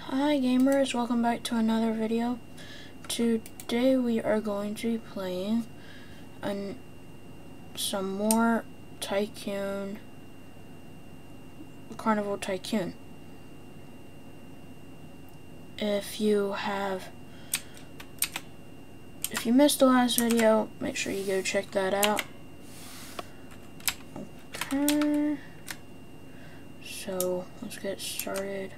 Hi gamers, welcome back to another video. Today we are going to be playing some more Carnival Tycoon. If you missed the last video, make sure you go check that out. Okay, so let's get started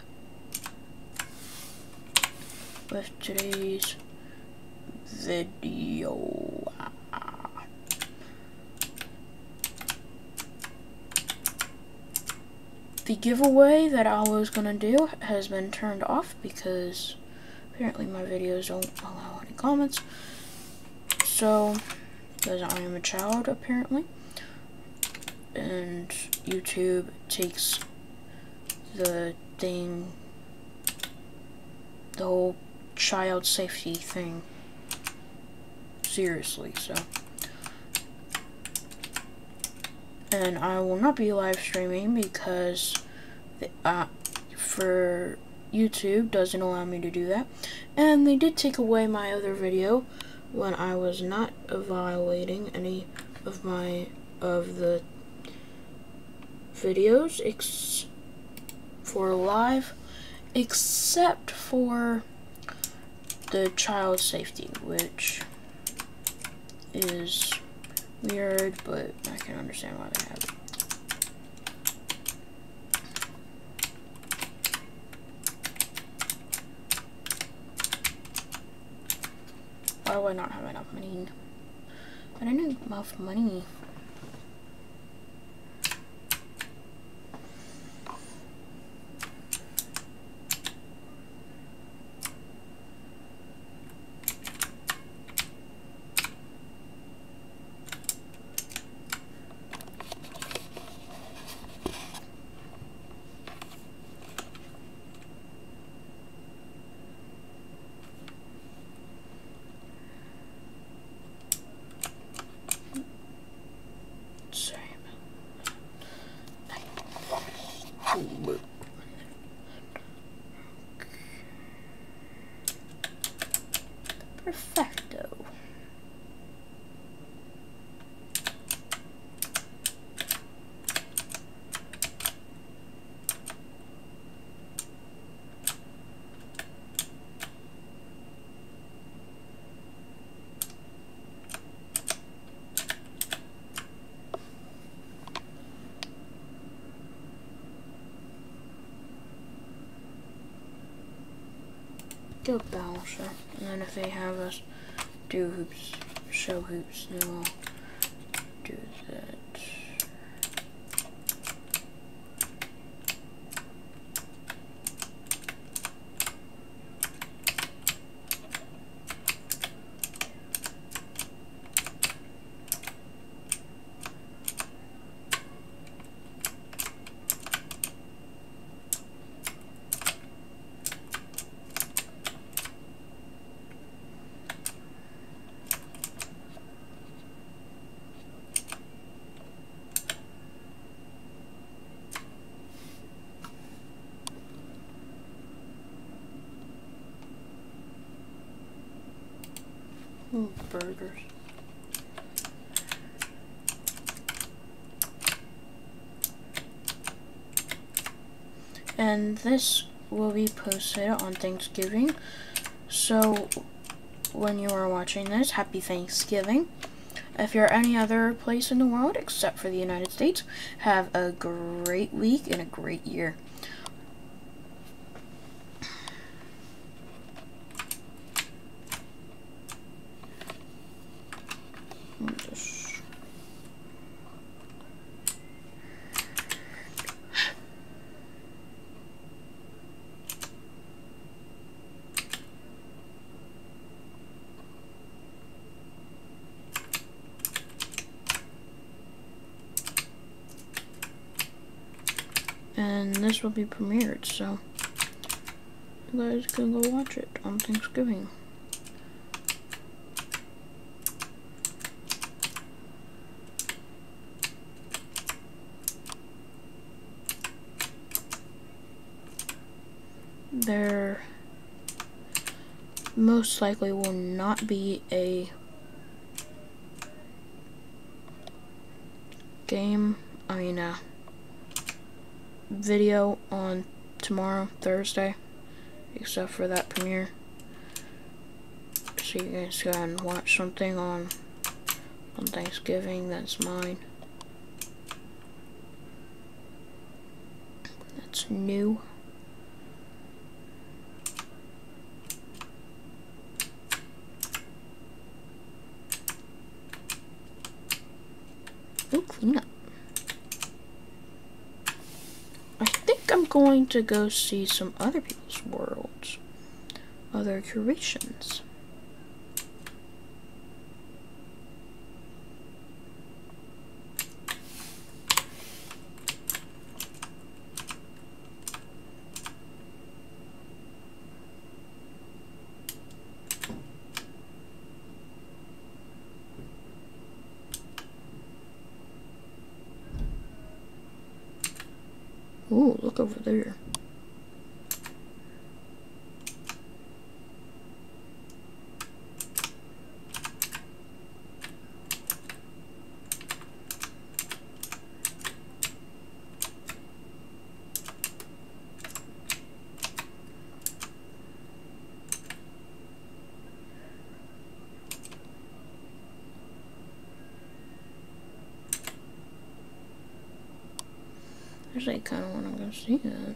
with today's video. The giveaway that I was gonna do has been turned off because apparently my videos don't allow any comments. So, because I am a child apparently, and YouTube takes the whole child safety thing seriously, so. And I will not be live streaming because for YouTube doesn't allow me to do that. And they did take away my other video when I was not violating any of the videos for live, except for the child safety, which is weird, but I can understand why they have it. Why do I not have enough money? I don't have enough money. Perfecto. Do a balancer, and then if they have us do hoops, show hoops, then we'll do that. Ooh, burgers. And this will be posted on Thanksgiving. So when you are watching this, happy Thanksgiving. If you're any other place in the world except for the United States, have a great week and a great year. And this will be premiered, so you guys can go watch it on Thanksgiving. there most likely will not be a video on tomorrow, Thursday, except for that premiere. So you guys can watch something on Thanksgiving that's mine. That's new. Ooh, clean up. I think I'm going to go see some other people's worlds, other creations. Ooh, look over there. Actually, I kind of want to go see that.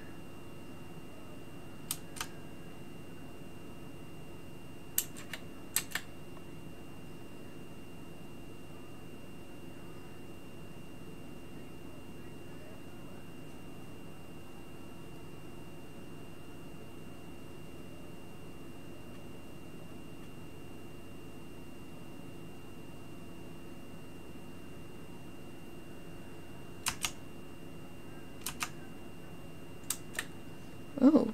Oh.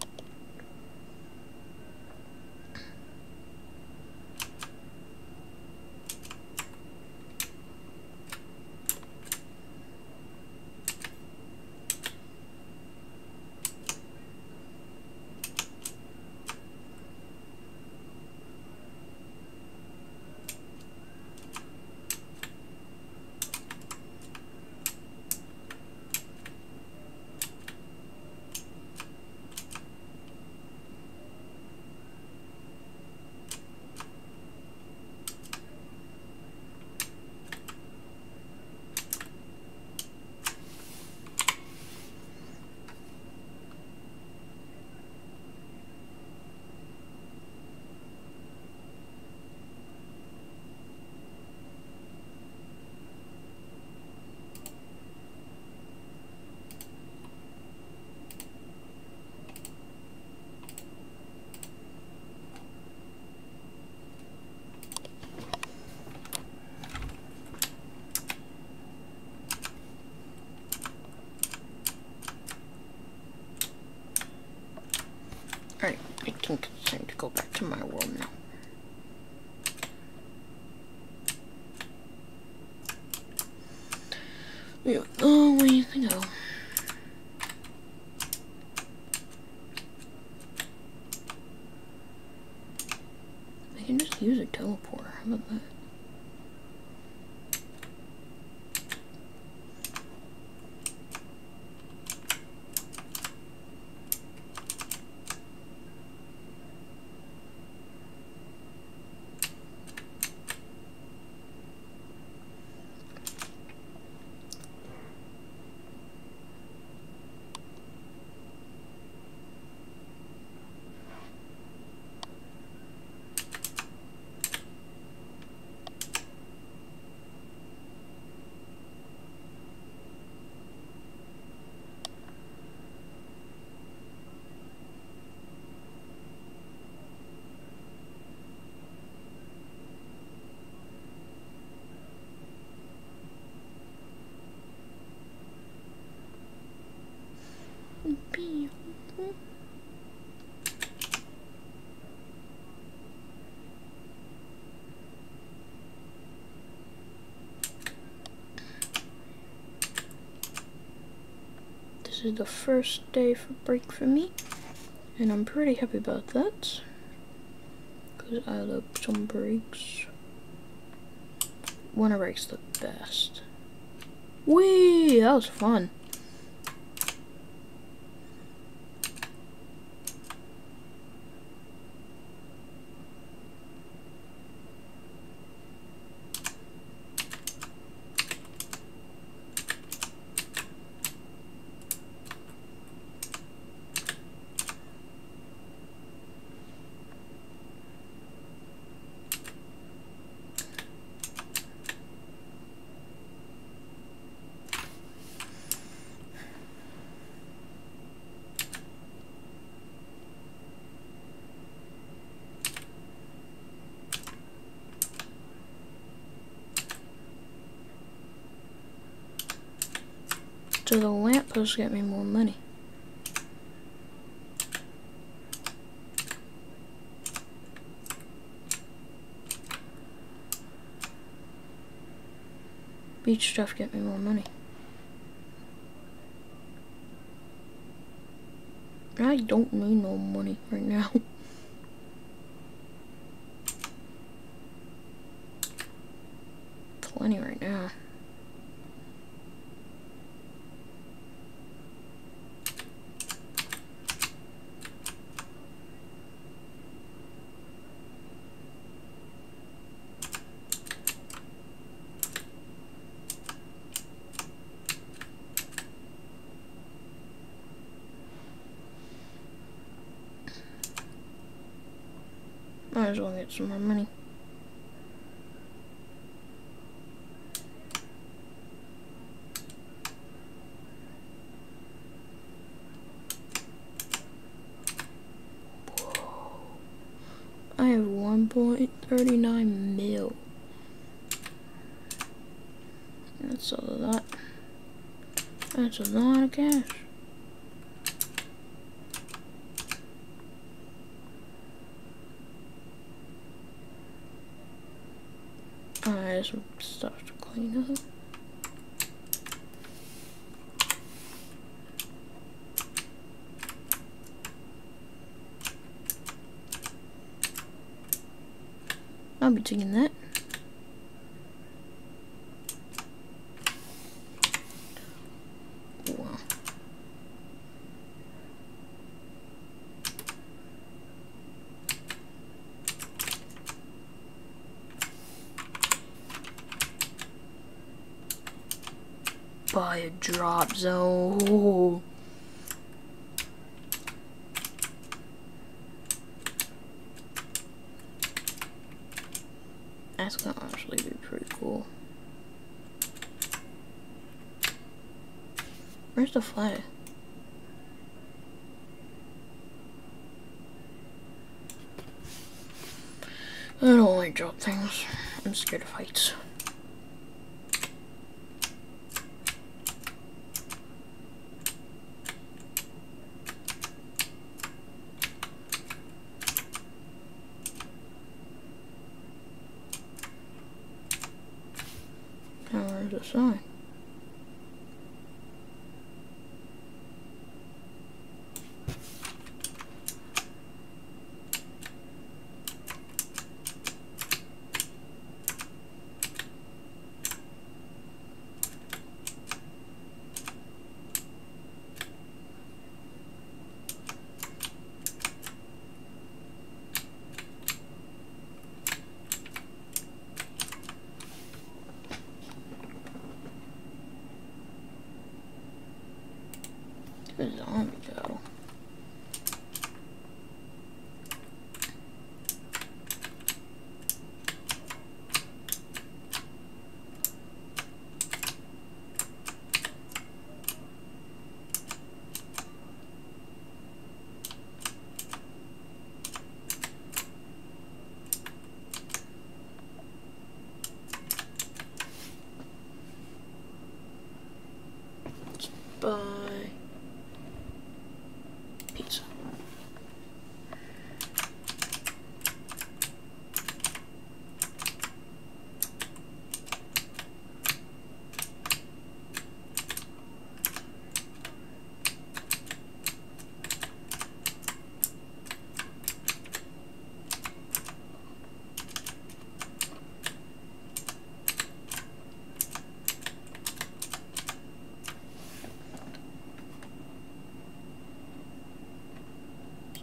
Alright, I think it's time to go back to my world now. We have a long way to go. I can just use a teleporter. How about that? This is the first day for break for me. And I'm pretty happy about that, because I love some brakes. Winter brake's the best. Whee! That was fun. So the lampposts get me more money. Beach stuff get me more money. I don't need no money right now. Plenty right now. Might as well get some more money. Whoa. I have 1.39 mil. That's a lot. That's a lot of cash. Alright, some stuff to clean up. I'll be taking that. Wow. Buy a drop zone. That's gonna actually be pretty cool. Where's the flag? I don't like drop things. I'm scared of heights. Now where's the sign?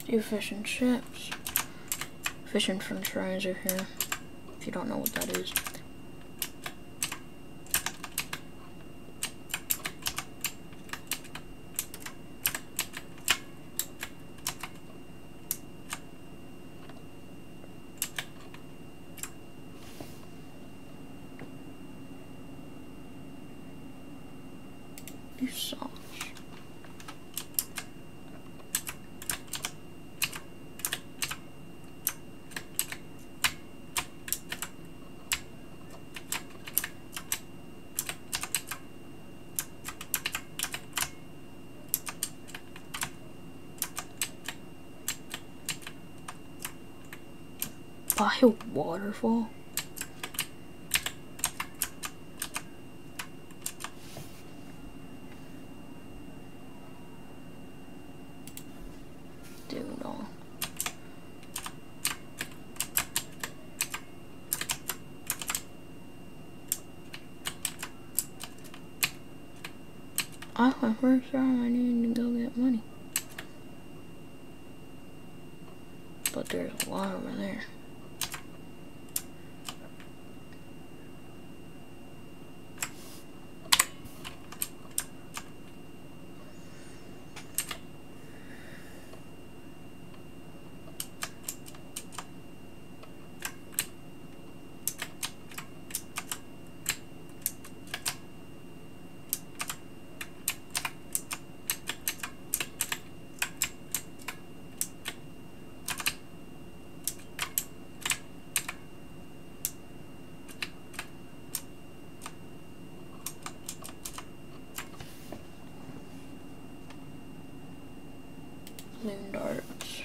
do fish and chips. Fish and french fries are here, if you don't know what that is. Do sauce. Buy a waterfall. Dude, no. Oh, my first time I needed to go get money. But there's a lot over there. Balloon darts.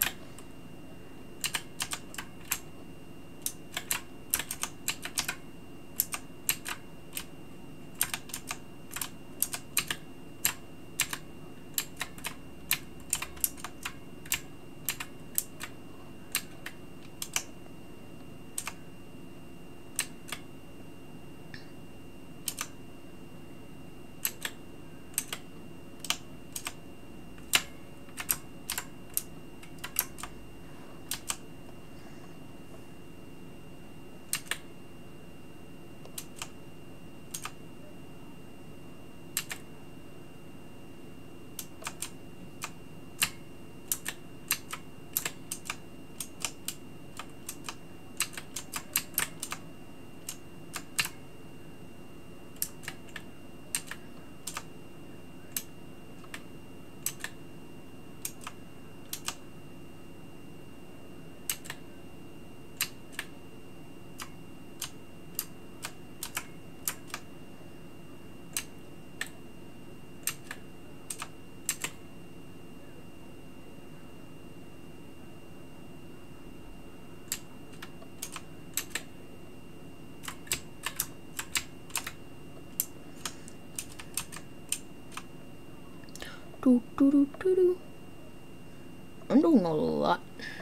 I'm doing a lot.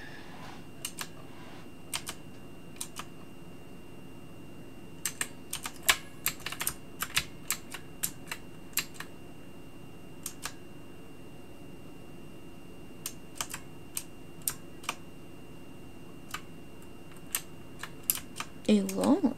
A long.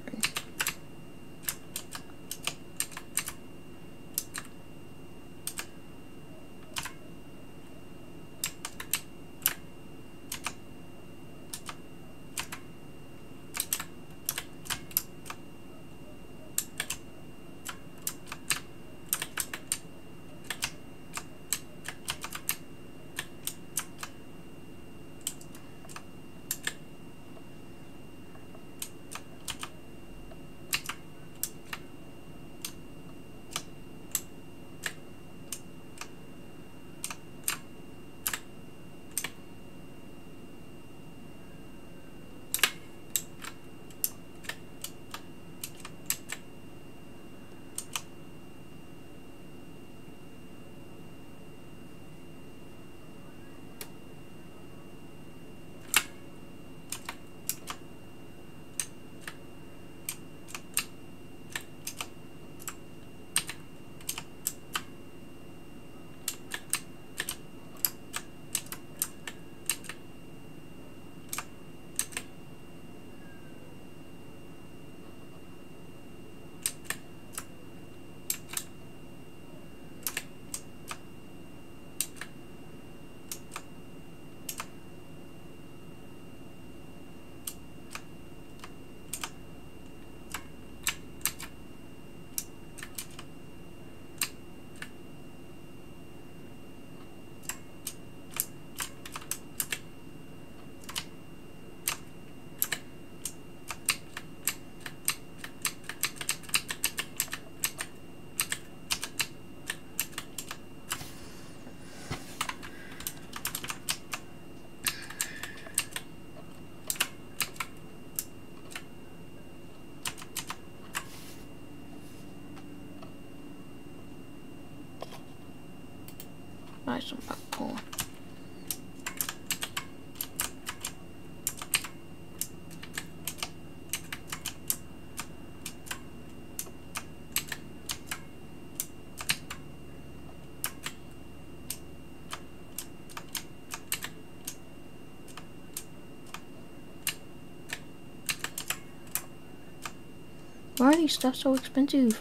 Why are these stuff so expensive?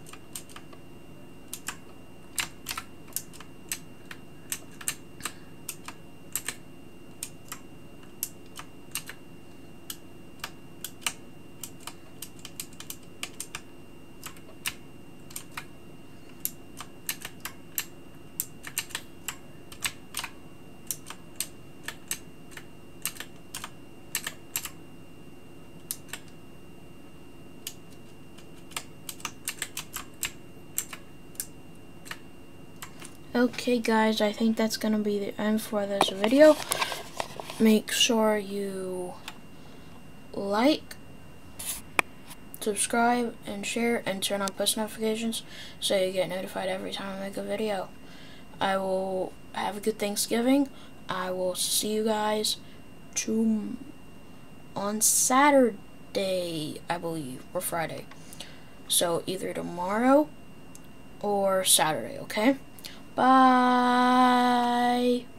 Okay guys, I think that's gonna be the end for this video. Make sure you like, subscribe, and share, and turn on post notifications so you get notified every time I make a video. I will have a good Thanksgiving. I will see you guys on Saturday, I believe, or Friday. So either tomorrow or Saturday, okay? Bye.